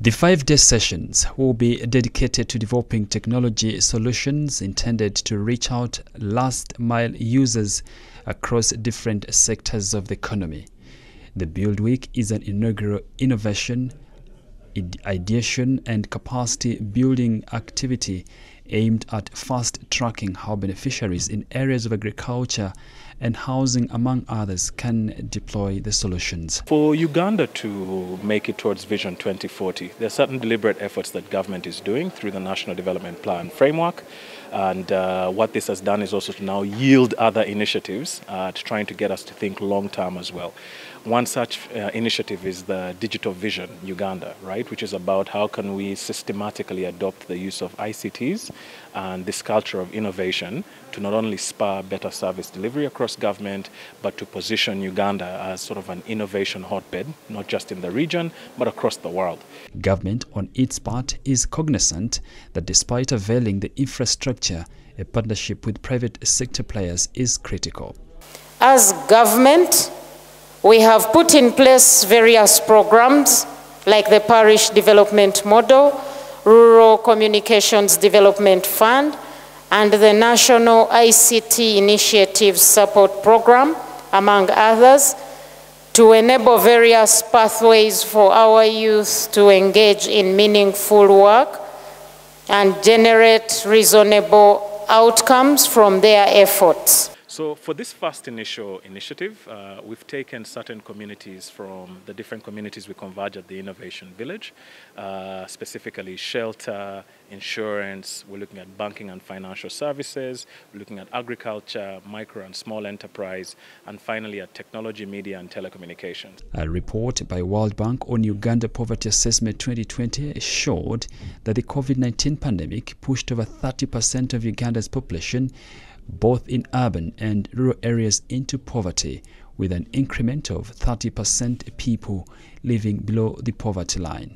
The 5-day sessions will be dedicated to developing technology solutions intended to reach out last-mile users across different sectors of the economy. The Build Week is an inaugural innovation, ideation and capacity building activity aimed at fast-tracking how beneficiaries in areas of agriculture and housing, among others, can deploy the solutions. For Uganda to make it towards Vision 2040, there are certain deliberate efforts that government is doing through the National Development Plan framework. And what this has done is also to now yield other initiatives to trying to get us to think long-term as well. One such initiative is the Digital Vision Uganda, right, which is about how can we systematically adopt the use of ICTs and this culture of innovation to not only spur better service delivery across government, but to position Uganda as sort of an innovation hotbed, not just in the region, but across the world. Government, on its part, is cognizant that despite availing the infrastructure, a partnership with private sector players is critical. As government, we have put in place various programs like the Parish Development Model, Rural Communications Development Fund, and the National ICT Initiative Support Program, among others, to enable various pathways for our youth to engage in meaningful work and generate reasonable outcomes from their efforts. So for this first initial initiative, we've taken certain communities from the different communities we converge at the Innovation Village, specifically shelter, insurance, we're looking at banking and financial services, we're looking at agriculture, micro and small enterprise, and finally at technology, media and telecommunications. A report by World Bank on Uganda Poverty Assessment 2020 showed that the COVID-19 pandemic pushed over 30% of Uganda's population both in urban and rural areas into poverty, with an increment of 30% people living below the poverty line.